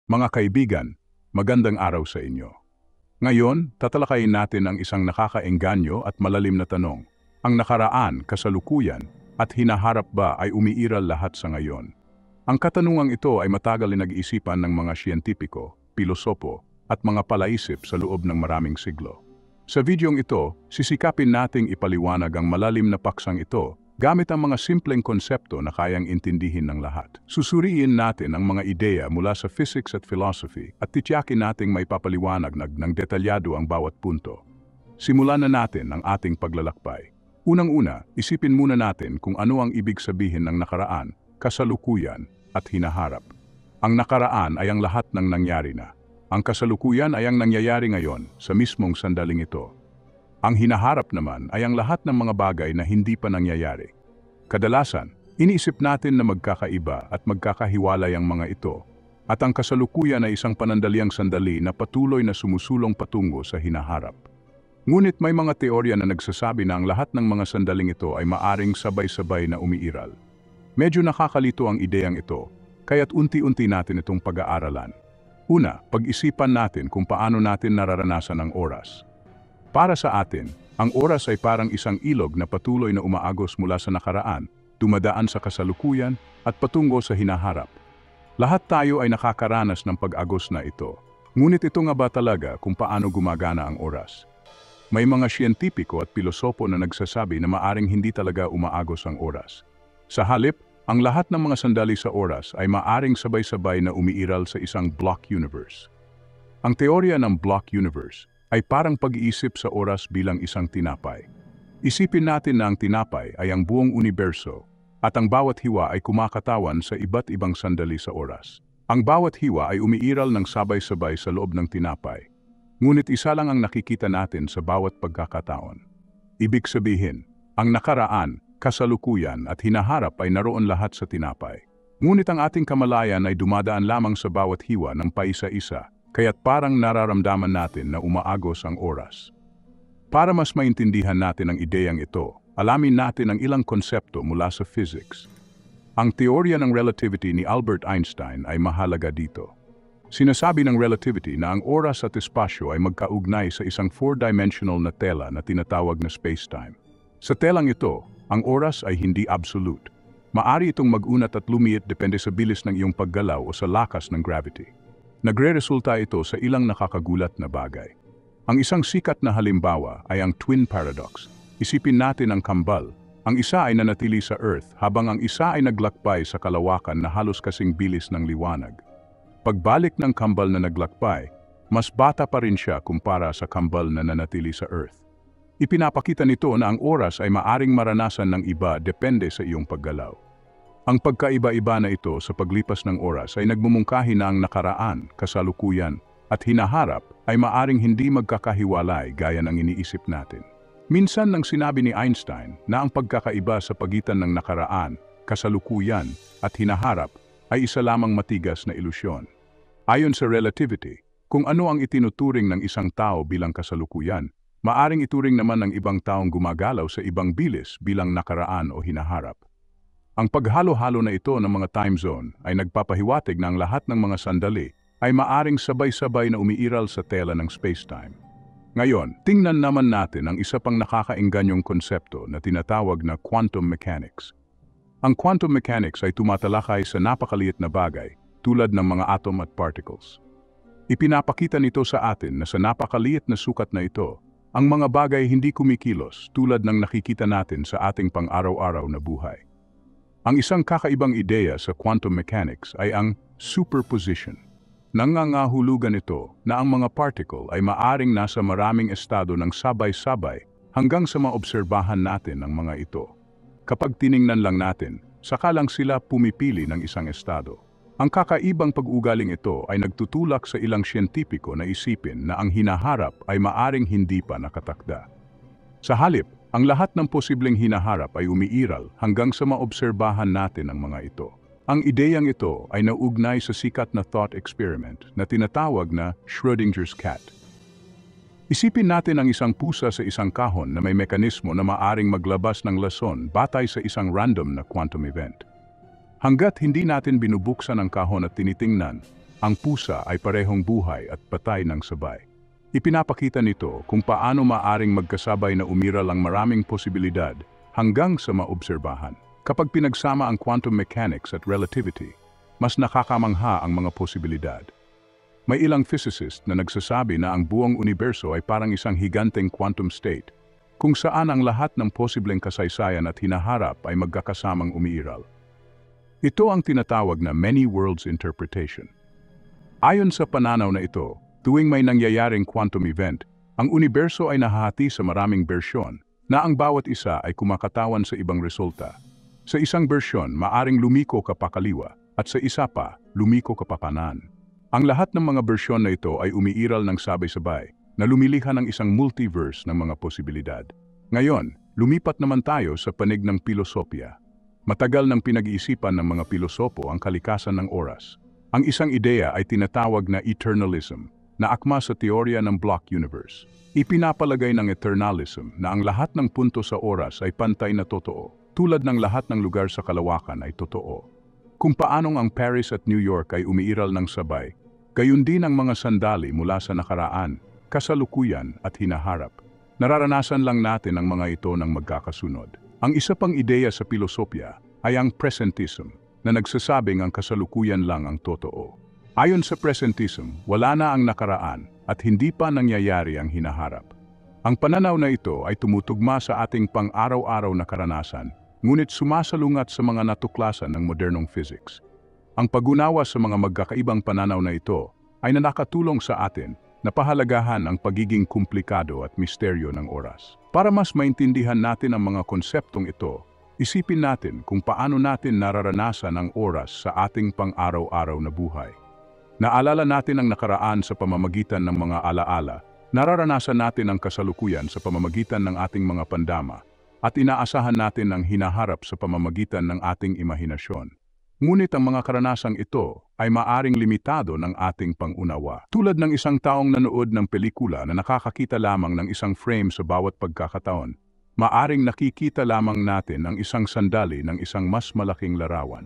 Mga kaibigan, magandang araw sa inyo. Ngayon, tatalakayin natin ang isang nakakaengganyo at malalim na tanong. Ang nakaraan, kasalukuyan, at hinaharap ba ay umiiral lahat sa ngayon? Ang katanungang ito ay matagal na nag-iisipan ng mga siyentipiko, pilosopo, at mga palaisip sa loob ng maraming siglo. Sa videong ito, sisikapin nating ipaliwanag ang malalim na paksang ito gamit ang mga simpleng konsepto na kayang intindihin ng lahat. Susuriin natin ang mga ideya mula sa physics at philosophy at titiyakin nating may papaliwanag ng detalyado ang bawat punto. Simulan na natin ang ating paglalakbay. Unang-una, isipin muna natin kung ano ang ibig sabihin ng nakaraan, kasalukuyan, at hinaharap. Ang nakaraan ay ang lahat ng nangyari na. Ang kasalukuyan ay ang nangyayari ngayon sa mismong sandaling ito. Ang hinaharap naman ay ang lahat ng mga bagay na hindi pa nangyayari. Kadalasan, iniisip natin na magkakaiba at magkakahiwalay ang mga ito, at ang kasalukuyan ay isang panandaliang sandali na patuloy na sumusulong patungo sa hinaharap. Ngunit may mga teorya na nagsasabi na ang lahat ng mga sandaling ito ay maaring sabay-sabay na umiiral. Medyo nakakalito ang ideyang ito, kaya't unti-unti natin itong pag-aaralan. Una, pag-isipan natin kung paano natin nararanasan ang oras. Para sa atin, ang oras ay parang isang ilog na patuloy na umaagos mula sa nakaraan, dumadaan sa kasalukuyan at patungo sa hinaharap. Lahat tayo ay nakakaranas ng pag-agos na ito. Ngunit ito nga ba talaga kung paano gumagana ang oras? May mga siyentipiko at pilosopo na nagsasabi na maaring hindi talaga umaagos ang oras. Sa halip, ang lahat ng mga sandali sa oras ay maaring sabay-sabay na umiiral sa isang block universe. Ang teorya ng block universe ay parang pag-iisip sa oras bilang isang tinapay. Isipin natin na ang tinapay ay ang buong universo at ang bawat hiwa ay kumakatawan sa iba't ibang sandali sa oras. Ang bawat hiwa ay umiiral ng sabay-sabay sa loob ng tinapay. Ngunit isa lang ang nakikita natin sa bawat pagkakataon. Ibig sabihin, ang nakaraan, kasalukuyan at hinaharap ay naroon lahat sa tinapay. Ngunit ang ating kamalayan ay dumadaan lamang sa bawat hiwa ng paisa-isa, kaya't parang nararamdaman natin na umaagos ang oras. Para mas maintindihan natin ang ideyang ito, alamin natin ang ilang konsepto mula sa physics. Ang teorya ng relativity ni Albert Einstein ay mahalaga dito. Sinasabi ng relativity na ang oras at espasyo ay magkaugnay sa isang four-dimensional na tela na tinatawag na space-time. Sa telang ito, ang oras ay hindi absolute. Maari itong mag-unat at lumiit depende sa bilis ng iyong paggalaw o sa lakas ng gravity. Nagre-resulta ito sa ilang nakakagulat na bagay. Ang isang sikat na halimbawa ay ang twin paradox. Isipin natin ang kambal. Ang isa ay nanatili sa Earth habang ang isa ay naglakbay sa kalawakan na halos kasing bilis ng liwanag. Pagbalik ng kambal na naglakbay, mas bata pa rin siya kumpara sa kambal na nanatili sa Earth. Ipinapakita nito na ang oras ay maaring maranasan ng iba depende sa iyong paggalaw. Ang pagkaiba-iba na ito sa paglipas ng oras ay nagmumungkahi na ang nakaraan, kasalukuyan, at hinaharap ay maaring hindi magkakahiwalay gaya ng iniisip natin. Minsan nang sinabi ni Einstein na ang pagkakaiba sa pagitan ng nakaraan, kasalukuyan, at hinaharap ay isa lamang matigas na ilusyon. Ayon sa relativity, kung ano ang itinuturing ng isang tao bilang kasalukuyan, maaring ituring naman ng ibang taong gumagalaw sa ibang bilis bilang nakaraan o hinaharap. Ang paghalo-halo na ito ng mga time zone ay nagpapahiwatig na ang lahat ng mga sandali ay maaring sabay-sabay na umiiral sa tela ng space-time. Ngayon, tingnan naman natin ang isa pang nakakaengganyong konsepto na tinatawag na quantum mechanics. Ang quantum mechanics ay tumatalakay sa napakaliit na bagay tulad ng mga atom at particles. Ipinapakita nito sa atin na sa napakaliit na sukat na ito, ang mga bagay hindi kumikilos tulad ng nakikita natin sa ating pang-araw-araw na buhay. Ang isang kakaibang ideya sa quantum mechanics ay ang superposition. Nangangahulugan ito na ang mga particle ay maaring nasa maraming estado ng sabay-sabay hanggang sa maobserbahan natin ang mga ito. Kapag tiningnan lang natin, saka lang sila pumipili ng isang estado. Ang kakaibang pag-ugaling ito ay nagtutulak sa ilang siyentipiko na isipin na ang hinaharap ay maaring hindi pa nakatakda. Sa halip, ang lahat ng posibleng hinaharap ay umiiral hanggang sa maobserbahan natin ang mga ito. Ang ideyang ito ay naugnay sa sikat na thought experiment na tinatawag na Schrödinger's cat. Isipin natin ang isang pusa sa isang kahon na may mekanismo na maaring maglabas ng lason batay sa isang random na quantum event. Hanggat hindi natin binubuksan ang kahon at tinitingnan, ang pusa ay parehong buhay at patay ng sabay. Ipinapakita nito kung paano maaring magkasabay na umiral ang maraming posibilidad hanggang sa maobserbahan. Kapag pinagsama ang quantum mechanics at relativity, mas nakakamangha ang mga posibilidad. May ilang physicist na nagsasabi na ang buong universo ay parang isang higanteng quantum state, kung saan ang lahat ng posibleng kasaysayan at hinaharap ay magkakasamang umiiral. Ito ang tinatawag na many worlds interpretation. Ayon sa pananaw na ito, tuwing may nangyayaring quantum event, ang universo ay nahahati sa maraming bersyon na ang bawat isa ay kumakatawan sa ibang resulta. Sa isang bersyon, maaring lumiko ka pa kaliwa at sa isa pa, lumiko ka pa kanan. Ang lahat ng mga bersyon na ito ay umiiral ng sabay-sabay na lumilikha ng isang multiverse ng mga posibilidad. Ngayon, lumipat naman tayo sa panig ng pilosopya. Matagal nang pinag-iisipan ng mga pilosopo ang kalikasan ng oras. Ang isang ideya ay tinatawag na eternalism, na akma sa teorya ng block universe. Ipinapalagay ng eternalism na ang lahat ng punto sa oras ay pantay na totoo, tulad ng lahat ng lugar sa kalawakan ay totoo. Kung paanong ang Paris at New York ay umiiral ng sabay, gayon din ang mga sandali mula sa nakaraan, kasalukuyan at hinaharap. Nararanasan lang natin ang mga ito ng magkakasunod. Ang isa pang ideya sa pilosopya ay ang presentism, na nagsasabing ang kasalukuyan lang ang totoo. Ayon sa presentism, wala na ang nakaraan at hindi pa nangyayari ang hinaharap. Ang pananaw na ito ay tumutugma sa ating pang-araw-araw na karanasan, ngunit sumasalungat sa mga natuklasan ng modernong physics. Ang pag-unawa sa mga magkakaibang pananaw na ito ay nakatulong sa atin na pahalagahan ang pagiging komplikado at misteryo ng oras. Para mas maintindihan natin ang mga konseptong ito, isipin natin kung paano natin nararanasan ang oras sa ating pang-araw-araw na buhay. Naalala natin ang nakaraan sa pamamagitan ng mga alaala, nararanasan natin ang kasalukuyan sa pamamagitan ng ating mga pandama, at inaasahan natin ang hinaharap sa pamamagitan ng ating imahinasyon. Ngunit ang mga karanasang ito ay maaring limitado ng ating pangunawa. Tulad ng isang taong nanood ng pelikula na nakakakita lamang ng isang frame sa bawat pagkakataon, maaring nakikita lamang natin ang isang sandali ng isang mas malaking larawan.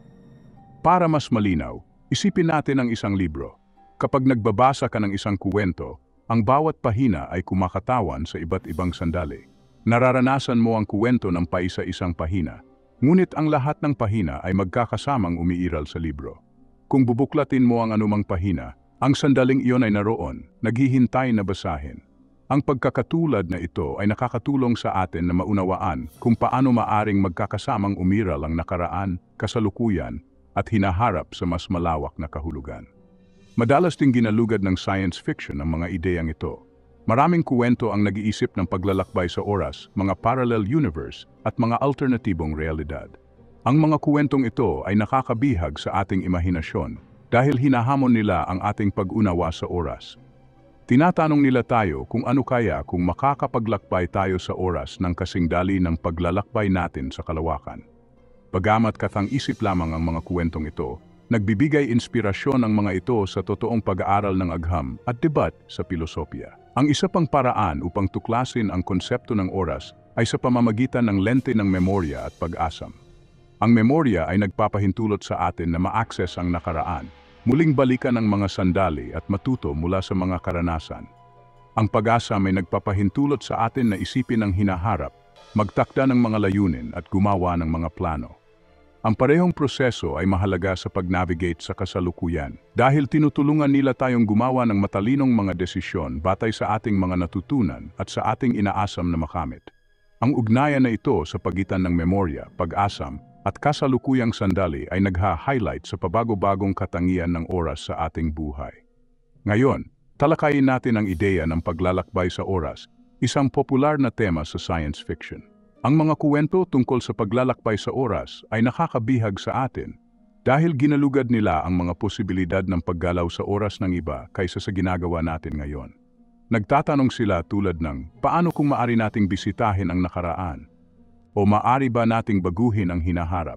Para mas malinaw, isipin natin ang isang libro. Kapag nagbabasa ka ng isang kuwento, ang bawat pahina ay kumakatawan sa iba't ibang sandali. Nararanasan mo ang kuwento ng paisa-isang pahina, ngunit ang lahat ng pahina ay magkakasamang umiiral sa libro. Kung bubuklatin mo ang anumang pahina, ang sandaling iyon ay naroon, naghihintay na basahin. Ang pagkakatulad na ito ay nakakatulong sa atin na maunawaan kung paano maaring magkakasamang umiral ang nakaraan, kasalukuyan, at hinaharap sa mas malawak na kahulugan. Madalas ding ginalugad ng science fiction ang mga ideyang ito. Maraming kuwento ang nag-iisip ng paglalakbay sa oras, mga parallel universe, at mga alternatibong realidad. Ang mga kuwentong ito ay nakakabihag sa ating imahinasyon dahil hinahamon nila ang ating pag-unawa sa oras. Tinatanong nila tayo kung ano kaya kung makakapaglakbay tayo sa oras ng kasing dali ng paglalakbay natin sa kalawakan. Bagamat katang-isip lamang ang mga kuwentong ito, nagbibigay inspirasyon ang mga ito sa totoong pag-aaral ng agham at debat sa pilosopya. Ang isa pang paraan upang tuklasin ang konsepto ng oras ay sa pamamagitan ng lente ng memorya at pag-asam. Ang memorya ay nagpapahintulot sa atin na ma-access ang nakaraan, muling balikan ang mga sandali at matuto mula sa mga karanasan. Ang pag-asam ay nagpapahintulot sa atin na isipin ang hinaharap, magtakda ng mga layunin at gumawa ng mga plano. Ang parehong proseso ay mahalaga sa pag-navigate sa kasalukuyan dahil tinutulungan nila tayong gumawa ng matalinong mga desisyon batay sa ating mga natutunan at sa ating inaasam na makamit. Ang ugnayan na ito sa pagitan ng memorya, pag-asam at kasalukuyang sandali ay nagha-highlight sa pabago-bagong katangian ng oras sa ating buhay. Ngayon, talakayin natin ang ideya ng paglalakbay sa oras, isang popular na tema sa science fiction. Ang mga kuwento tungkol sa paglalakbay sa oras ay nakakabihag sa atin dahil ginalugad nila ang mga posibilidad ng paggalaw sa oras ng iba kaysa sa ginagawa natin ngayon. Nagtatanong sila tulad ng, paano kung maari nating bisitahin ang nakaraan? O maari ba nating baguhin ang hinaharap?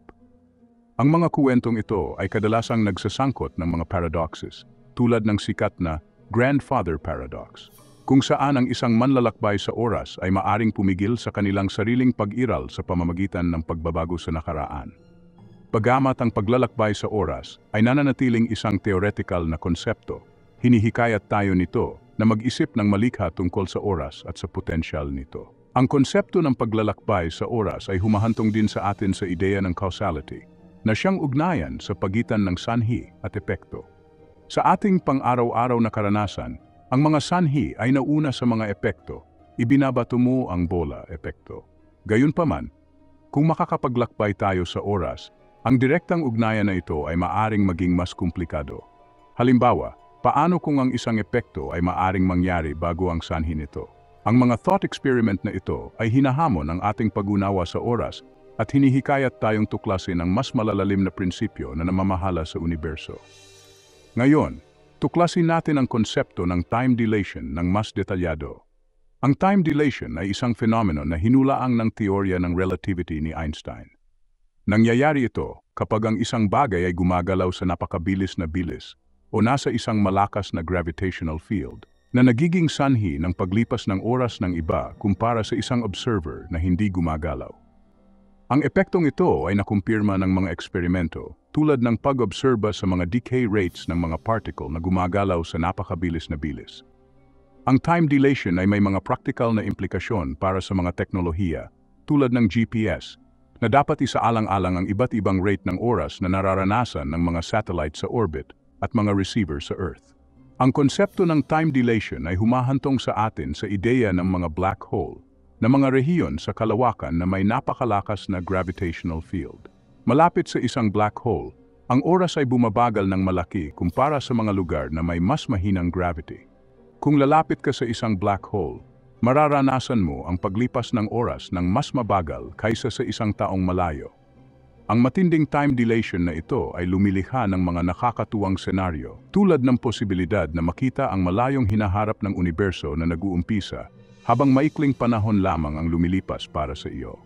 Ang mga kuwentong ito ay kadalasang nagsasangkot ng mga paradoxes tulad ng sikat na Grandfather Paradox, kung saan ang isang manlalakbay sa oras ay maaring pumigil sa kanilang sariling pag-iral sa pamamagitan ng pagbabago sa nakaraan. Bagamat ang paglalakbay sa oras ay nananatiling isang theoretical na konsepto, hinihikayat tayo nito na mag-isip ng malikha tungkol sa oras at sa potensyal nito. Ang konsepto ng paglalakbay sa oras ay humahantong din sa atin sa ideya ng causality, na siyang ugnayan sa pagitan ng sanhi at epekto. Sa ating pang-araw-araw na karanasan, ang mga sanhi ay nauna sa mga epekto, ibinabato mo ang bola epekto. Gayunpaman, kung makakapaglakbay tayo sa oras, ang direktang ugnayan na ito ay maaring maging mas komplikado. Halimbawa, paano kung ang isang epekto ay maaring mangyari bago ang sanhi nito? Ang mga thought experiment na ito ay hinahamon ang ating pag-unawa sa oras at hinihikayat tayong tuklasin ang mas malalalim na prinsipyo na namamahala sa universo. Ngayon, tuklasin natin ang konsepto ng time dilation ng mas detalyado. Ang time dilation ay isang fenomeno na hinulaang ng teorya ng relativity ni Einstein. Nangyayari ito kapag ang isang bagay ay gumagalaw sa napakabilis na bilis o nasa isang malakas na gravitational field na nagiging sanhi ng paglipas ng oras ng iba kumpara sa isang observer na hindi gumagalaw. Ang epektong ito ay nakumpirma ng mga eksperimento tulad ng pag-obserba sa mga decay rates ng mga particle na gumagalaw sa napakabilis na bilis. Ang time dilation ay may mga practical na implikasyon para sa mga teknolohiya tulad ng GPS na dapat isaalang-alang ang iba't ibang rate ng oras na nararanasan ng mga satellite sa orbit at mga receiver sa Earth. Ang konsepto ng time dilation ay humahantong sa atin sa ideya ng mga black hole na mga rehiyon sa kalawakan na may napakalakas na gravitational field. Malapit sa isang black hole, ang oras ay bumabagal ng malaki kumpara sa mga lugar na may mas mahinang gravity. Kung lalapit ka sa isang black hole, mararanasan mo ang paglipas ng oras ng mas mabagal kaysa sa isang taong malayo. Ang matinding time dilation na ito ay lumilikha ng mga nakakatuwang senaryo tulad ng posibilidad na makita ang malayong hinaharap ng universo na nag-uumpisa habang maikling panahon lamang ang lumilipas para sa iyo.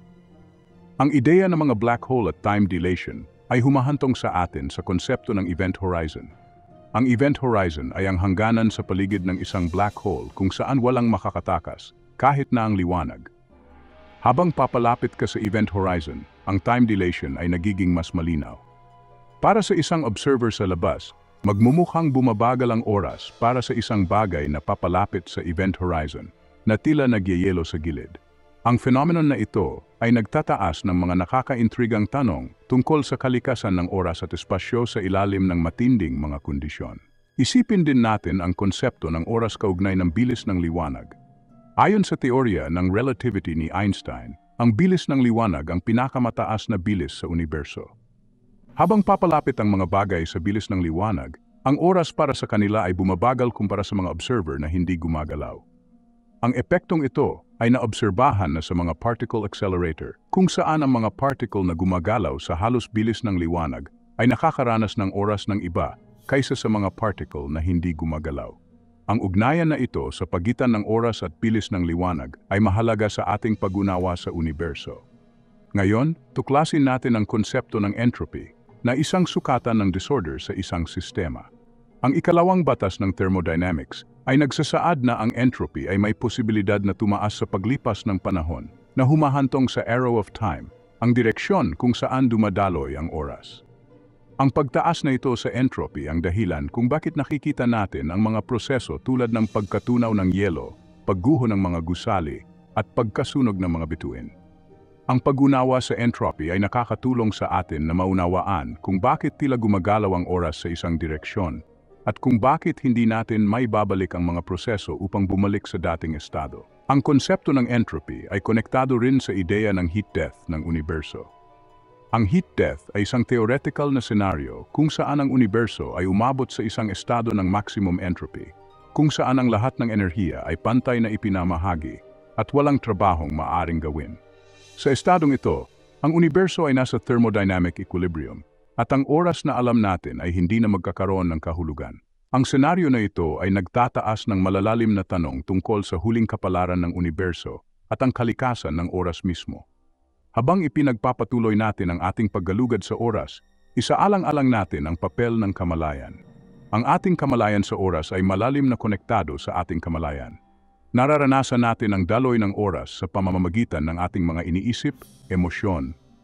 Ang ideya ng mga black hole at time dilation ay humahantong sa atin sa konsepto ng event horizon. Ang event horizon ay ang hangganan sa paligid ng isang black hole kung saan walang makakatakas, kahit na ang liwanag. Habang papalapit ka sa event horizon, ang time dilation ay nagiging mas malinaw. Para sa isang observer sa labas, magmumukhang bumabagal ang oras para sa isang bagay na papalapit sa event horizon, na tila nagyayelo sa gilid. Ang phenomenon na ito ay nagtataas ng mga nakakaintrigang tanong tungkol sa kalikasan ng oras at espasyo sa ilalim ng matinding mga kondisyon. Isipin din natin ang konsepto ng oras kaugnay ng bilis ng liwanag. Ayon sa teorya ng relativity ni Einstein, ang bilis ng liwanag ang pinakamataas na bilis sa universo. Habang papalapit ang mga bagay sa bilis ng liwanag, ang oras para sa kanila ay bumabagal kumpara sa mga observer na hindi gumagalaw. Ang epektong ito ay naobserbahan na sa mga particle accelerator, kung saan ang mga particle na gumagalaw sa halos bilis ng liwanag ay nakakaranas ng oras ng iba kaysa sa mga particle na hindi gumagalaw. Ang ugnayan na ito sa pagitan ng oras at bilis ng liwanag ay mahalaga sa ating pag-unawa sa universo. Ngayon, tuklasin natin ang konsepto ng entropy na isang sukatan ng disorder sa isang sistema. Ang ikalawang batas ng thermodynamics ay nagsasaad na ang entropy ay may posibilidad na tumaas sa paglipas ng panahon na humahantong sa arrow of time, ang direksyon kung saan dumadaloy ang oras. Ang pagtaas na ito sa entropy ang dahilan kung bakit nakikita natin ang mga proseso tulad ng pagkatunaw ng yelo, pagguho ng mga gusali, at pagkasunog ng mga bituin. Ang pag-unawa sa entropy ay nakakatulong sa atin na maunawaan kung bakit tila gumagalaw ang oras sa isang direksyon at kung bakit hindi natin may babalik ang mga proseso upang bumalik sa dating estado. Ang konsepto ng entropy ay konektado rin sa ideya ng heat death ng universo. Ang heat death ay isang theoretical na senaryo kung saan ang universo ay umabot sa isang estado ng maximum entropy, kung saan ang lahat ng enerhiya ay pantay na ipinamahagi at walang trabahong maaaring gawin. Sa estadong ito, ang universo ay nasa thermodynamic equilibrium, at ang oras na alam natin ay hindi na magkakaroon ng kahulugan. Ang senaryo na ito ay nagtataas ng malalalim na tanong tungkol sa huling kapalaran ng universo at ang kalikasan ng oras mismo. Habang ipinagpapatuloy natin ang ating paggalugad sa oras, isaalang-alang natin ang papel ng kamalayan. Ang ating kamalayan sa oras ay malalim na konektado sa ating kamalayan. Nararanasan natin ang daloy ng oras sa pamamagitan ng ating mga iniisip, emosyon,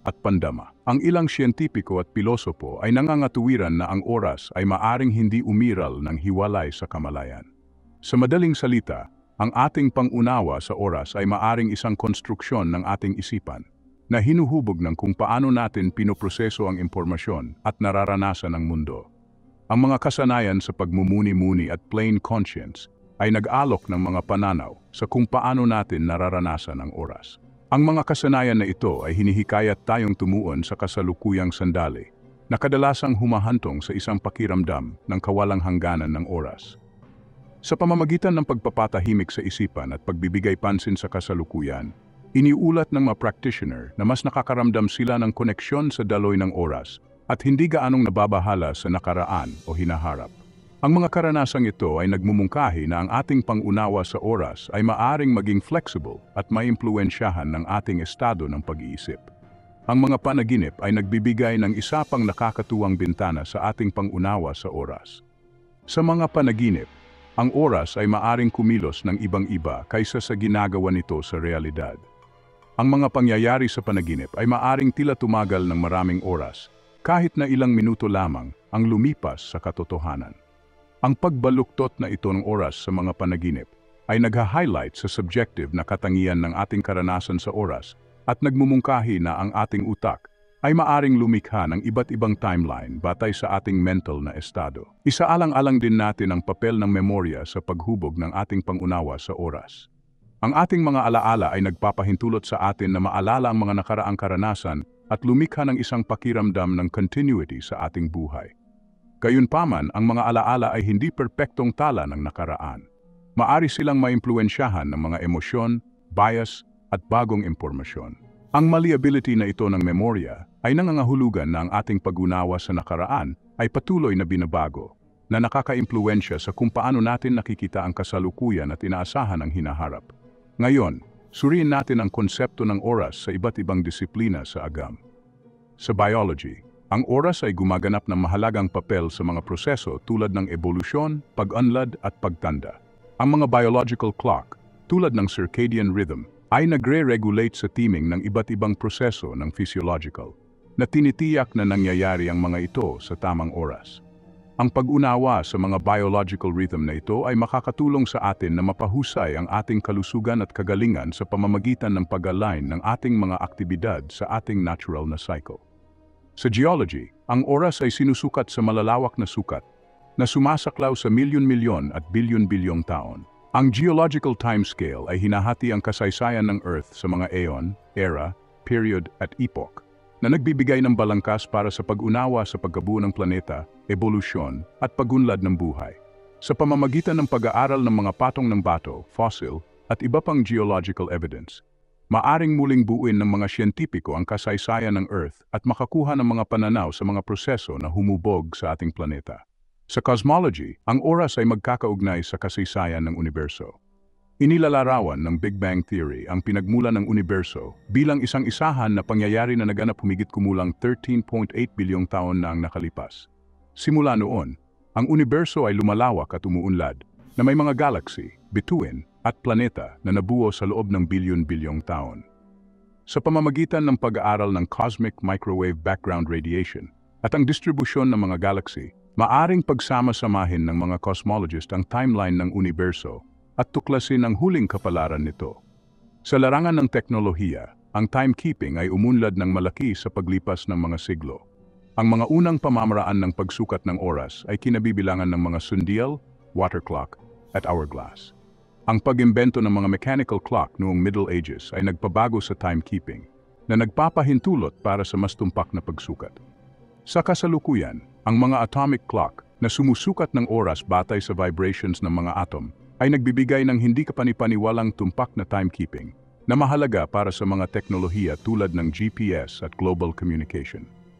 at pandama. Ang ilang siyentipiko at pilosopo ay nangangatuwiran na ang oras ay maaring hindi umiral ng hiwalay sa kamalayan. Sa madaling salita, ang ating pangunawa sa oras ay maaring isang konstruksyon ng ating isipan na hinuhubog ng kung paano natin pinoproseso ang impormasyon at nararanasan ng mundo. Ang mga kasanayan sa pagmumuni-muni at plain conscience ay nag-alok ng mga pananaw sa kung paano natin nararanasan ang oras. Ang mga kasanayan na ito ay hinihikayat tayong tumuon sa kasalukuyang sandali na kadalasang humahantong sa isang pakiramdam ng kawalang hangganan ng oras. Sa pamamagitan ng pagpapatahimik sa isipan at pagbibigay pansin sa kasalukuyan, iniulat ng mga practitioner na mas nakakaramdam sila ng koneksyon sa daloy ng oras at hindi gaanong nababahala sa nakaraan o hinaharap. Ang mga karanasang ito ay nagmumungkahi na ang ating pangunawa sa oras ay maaring maging flexible at maimpluwensyahan ng ating estado ng pag-iisip. Ang mga panaginip ay nagbibigay ng isa pang nakakatuwang bintana sa ating pangunawa sa oras. Sa mga panaginip, ang oras ay maaring kumilos ng ibang-iba kaysa sa ginagawa nito sa realidad. Ang mga pangyayari sa panaginip ay maaring tila tumagal ng maraming oras, kahit na ilang minuto lamang ang lumipas sa katotohanan. Ang pagbaluktot na ito ng oras sa mga panaginip ay nagha-highlight sa subjective na katangian ng ating karanasan sa oras at nagmumungkahi na ang ating utak ay maaring lumikha ng iba't ibang timeline batay sa ating mental na estado. Isaalang-alang din natin ang papel ng memorya sa paghubog ng ating pangunawa sa oras. Ang ating mga alaala ay nagpapahintulot sa atin na maalala ang mga nakaraang karanasan at lumikha ng isang pakiramdam ng continuity sa ating buhay. Gayunpaman, ang mga alaala ay hindi perpektong tala ng nakaraan. Maari silang maimpluwensyahan ng mga emosyon, bias, at bagong impormasyon. Ang malleability na ito ng memorya ay nangangahulugan na ang ating pag-unawa sa nakaraan ay patuloy na binabago, na nakaka-impluwensya sa kung paano natin nakikita ang kasalukuyan at inaasahan ang hinaharap. Ngayon, suriin natin ang konsepto ng oras sa iba't ibang disiplina sa agam. Sa biology, ang oras ay gumaganap ng mahalagang papel sa mga proseso tulad ng ebolusyon, pag-unlad at pagtanda. Ang mga biological clock, tulad ng circadian rhythm, ay nagre-regulate sa timing ng iba't ibang proseso ng physiological na tinitiyak na nangyayari ang mga ito sa tamang oras. Ang pag-unawa sa mga biological rhythm na ito ay makakatulong sa atin na mapahusay ang ating kalusugan at kagalingan sa pamamagitan ng pag-align ng ating mga aktibidad sa ating natural na cycle. Sa geology, ang oras ay sinusukat sa malalawak na sukat na sumasaklaw sa milyon-milyon at bilyon-bilyong taon. Ang geological timescale ay hinahati ang kasaysayan ng Earth sa mga aeon, era, period at epoch na nagbibigay ng balangkas para sa pag-unawa sa pagkabuo ng planeta, ebolusyon at pagunlad ng buhay. Sa pamamagitan ng pag-aaral ng mga patong ng bato, fossil at iba pang geological evidence, maaring muling buuin ng mga siyentipiko ang kasaysayan ng Earth at makakuha ng mga pananaw sa mga proseso na humubog sa ating planeta. Sa cosmology, ang oras ay magkakaugnay sa kasaysayan ng universo. Inilalarawan ng Big Bang Theory ang pinagmulan ng universo bilang isang isahan na pangyayari na naganap humigit kumulang 13.8 bilyong taon na ang nakalipas. Simula noon, ang universo ay lumalawak at umuunlad na may mga galaxy, bituin at planeta na nabuo sa loob ng bilyon-bilyong taon. Sa pamamagitan ng pag-aaral ng cosmic microwave background radiation at ang distribusyon ng mga galaxy, maaring pagsama-samahin ng mga cosmologist ang timeline ng universo at tuklasin ang huling kapalaran nito. Sa larangan ng teknolohiya, ang timekeeping ay umunlad ng malaki sa paglipas ng mga siglo. Ang mga unang pamamaraan ng pagsukat ng oras ay kinabibilangan ng mga sundial, water clock, at hourglass. Ang pag-imbento ng mga mechanical clock noong Middle Ages ay nagpabago sa timekeeping na nagpapahintulot para sa mas tumpak na pagsukat. Sa kasalukuyan, ang mga atomic clock na sumusukat ng oras batay sa vibrations ng mga atom ay nagbibigay ng hindi kapanipaniwalang tumpak na timekeeping na mahalaga para sa mga teknolohiya tulad ng GPS at global communication.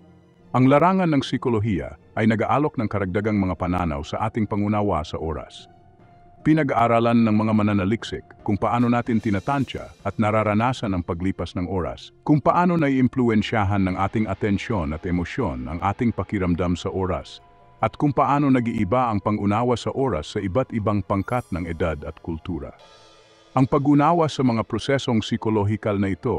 Ang larangan ng psikolohiya ay nag-aalok ng karagdagang mga pananaw sa ating pangunawa sa oras. Pinag-aaralan ng mga mananaliksik kung paano natin tinatansya at nararanasan ang paglipas ng oras, kung paano naiimpluwensyahan ng ating atensyon at emosyon ang ating pakiramdam sa oras, at kung paano nag-iiba ang pangunawa sa oras sa iba't ibang pangkat ng edad at kultura. Ang pag-unawa sa mga prosesong psikolohikal na ito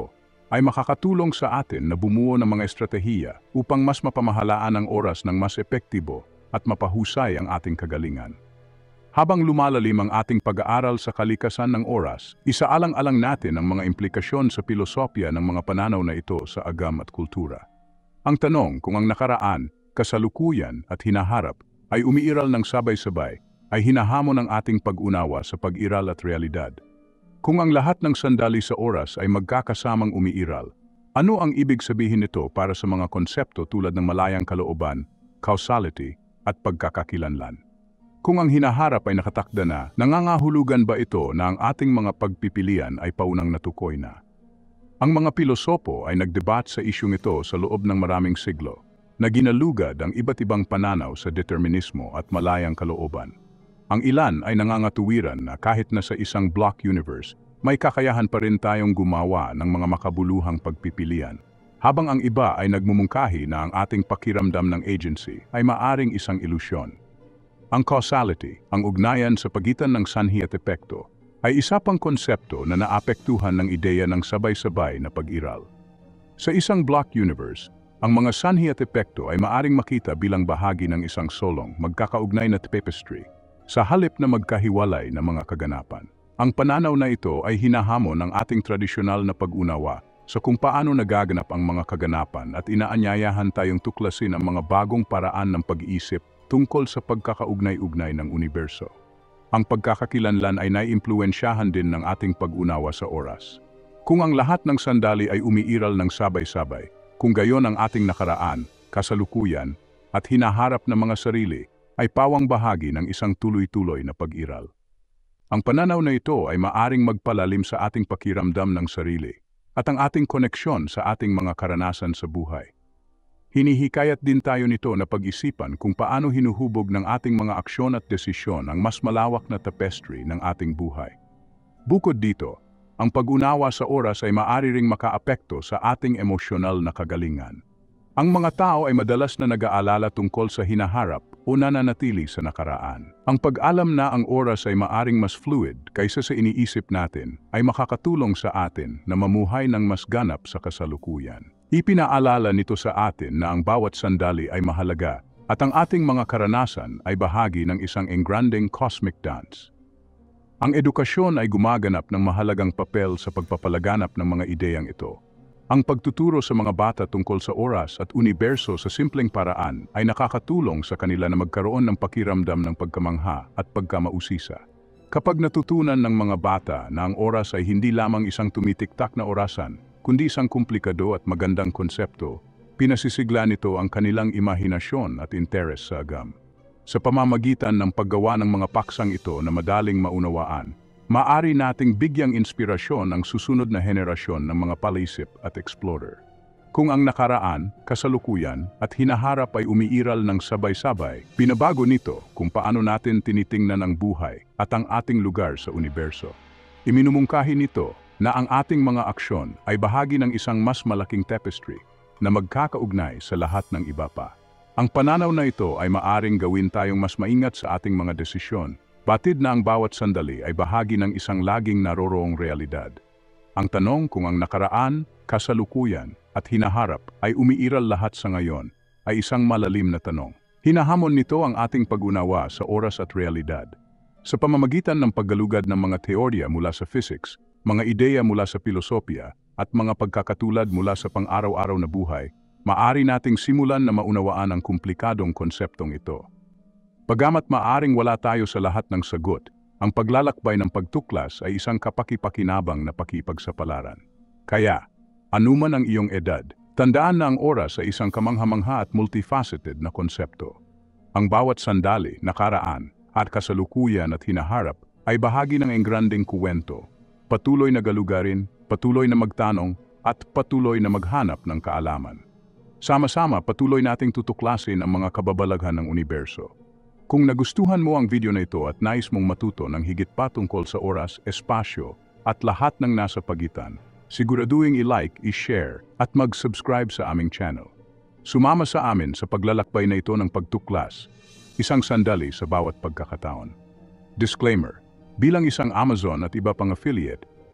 ay makakatulong sa atin na bumuo ng mga estratehiya upang mas mapamahalaan ang oras ng mas epektibo at mapahusay ang ating kagalingan. Habang lumalalim ang ating pag-aaral sa kalikasan ng oras, isaalang-alang natin ang mga implikasyon sa pilosopya ng mga pananaw na ito sa agam at kultura. Ang tanong kung ang nakaraan, kasalukuyan at hinaharap ay umiiral ng sabay-sabay ay hinahamon ng ating pag-unawa sa pag-iral at realidad. Kung ang lahat ng sandali sa oras ay magkakasamang umiiral, ano ang ibig sabihin nito para sa mga konsepto tulad ng malayang kalooban, causality at pagkakakilanlan? Kung ang hinaharap ay nakatakda na, nangangahulugan ba ito na ang ating mga pagpipilian ay paunang natukoy na? Ang mga pilosopo ay nagdebat sa isyung ito sa loob ng maraming siglo, na ginalugad ang iba't ibang pananaw sa determinismo at malayang kalooban. Ang ilan ay nangangatuwiran na kahit na sa isang block universe, may kakayahan pa rin tayong gumawa ng mga makabuluhang pagpipilian, habang ang iba ay nagmumungkahi na ang ating pakiramdam ng agency ay maaring isang ilusyon. Ang causality, ang ugnayan sa pagitan ng sanhi at epekto, ay isa pang konsepto na naapektuhan ng ideya ng sabay-sabay na pag-iral. Sa isang block universe, ang mga sanhi at epekto ay maaring makita bilang bahagi ng isang solong magkakaugnay na tapestry, sa halip na magkahiwalay na mga kaganapan. Ang pananaw na ito ay hinahamon ng ating tradisyonal na pag-unawa sa kung paano nagaganap ang mga kaganapan at inaanyayahan tayong tuklasin ang mga bagong paraan ng pag-iisip tungkol sa pagkakaugnay-ugnay ng universo. Ang pagkakakilanlan ay naiimpluwensyahan din ng ating pag-unawa sa oras. Kung ang lahat ng sandali ay umiiral ng sabay-sabay, kung gayon ang ating nakaraan, kasalukuyan, at hinaharap na mga sarili, ay pawang bahagi ng isang tuloy-tuloy na pag-iral. Ang pananaw na ito ay maaring magpalalim sa ating pakiramdam ng sarili at ang ating koneksyon sa ating mga karanasan sa buhay. Hinihikayat din tayo nito na pag-isipan kung paano hinuhubog ng ating mga aksyon at desisyon ang mas malawak na tapestry ng ating buhay. Bukod dito, ang pag-unawa sa oras ay maaari ring makaapekto sa ating emosyonal na kagalingan. Ang mga tao ay madalas na nag-aalala tungkol sa hinaharap o nananatili sa nakaraan. Ang pag-alam na ang oras ay maaring mas fluid kaysa sa iniisip natin ay makakatulong sa atin na mamuhay ng mas ganap sa kasalukuyan. Ipinaalala nito sa atin na ang bawat sandali ay mahalaga at ang ating mga karanasan ay bahagi ng isang engranding cosmic dance. Ang edukasyon ay gumaganap ng mahalagang papel sa pagpapalaganap ng mga ideyang ito. Ang pagtuturo sa mga bata tungkol sa oras at universo sa simpleng paraan ay nakakatulong sa kanila na magkaroon ng pakiramdam ng pagkamangha at pagkamausisa. Kapag natutunan ng mga bata na ang oras ay hindi lamang isang tumitiktak na orasan, kundi isang komplikado at magandang konsepto, pinasisigla nito ang kanilang imahinasyon at interes sa agam. Sa pamamagitan ng paggawa ng mga paksang ito na madaling maunawaan, maaari nating bigyang inspirasyon ang susunod na henerasyon ng mga palaisip at explorer. Kung ang nakaraan, kasalukuyan at hinaharap ay umiiral ng sabay-sabay, binabago nito kung paano natin tinitingnan ang buhay at ang ating lugar sa universo. Iminumungkahi nito na ang ating mga aksyon ay bahagi ng isang mas malaking tapestry na magkakaugnay sa lahat ng iba pa. Ang pananaw na ito ay maaring gawin tayong mas maingat sa ating mga desisyon, batid na ang bawat sandali ay bahagi ng isang laging naroroong realidad. Ang tanong kung ang nakaraan, kasalukuyan at hinaharap ay umiiral lahat sa ngayon ay isang malalim na tanong. Hinahamon nito ang ating pag-unawa sa oras at realidad. Sa pamamagitan ng paggalugad ng mga teorya mula sa physics, mga ideya mula sa pilosopya at mga pagkakatulad mula sa pang-araw-araw na buhay, maaari nating simulan na maunawaan ang komplikadong konseptong ito. Bagamat maaring wala tayo sa lahat ng sagot, ang paglalakbay ng pagtuklas ay isang kapaki-pakinabang na pakipagsapalaran. Kaya, anuman ang iyong edad, tandaan na ang oras ay isang kamangha-mangha at multifaceted na konsepto. Ang bawat sandali, nakaraan, at kasalukuyan at hinaharap ay bahagi ng engranding kuwento. Patuloy na galugarin, patuloy na magtanong, at patuloy na maghanap ng kaalaman. Sama-sama, patuloy nating tutuklasin ang mga kababalaghan ng universo. Kung nagustuhan mo ang video na ito at nais mong matuto ng higit pa tungkol sa oras, espasyo, at lahat ng nasa pagitan, siguraduhin i-like, i-share, at mag-subscribe sa aming channel. Sumama sa amin sa paglalakbay na ito ng pagtuklas, isang sandali sa bawat pagkakataon. Disclaimer: bilang isang Amazon at iba pang affiliate,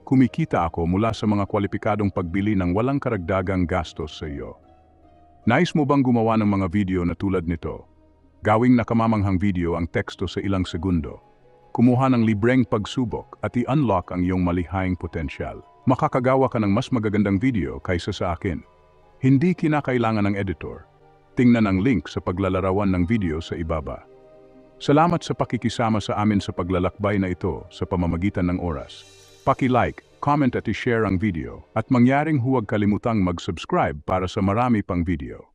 kumikita ako mula sa mga kwalipikadong pagbili ng walang karagdagang gastos sa iyo. Nais mo bang gumawa ng mga video na tulad nito? Gawing nakamamanghang video ang teksto sa ilang segundo. Kumuha ng libreng pagsubok at i-unlock ang iyong malihaying potensyal. Makakagawa ka ng mas magagandang video kaysa sa akin. Hindi kinakailangan ng editor. Tingnan ang link sa paglalarawan ng video sa ibaba. Salamat sa pakikisama sa amin sa paglalakbay na ito sa pamamagitan ng oras. Paki-like, comment at i-share ang video at mangyaring huwag kalimutang mag-subscribe para sa marami pang video.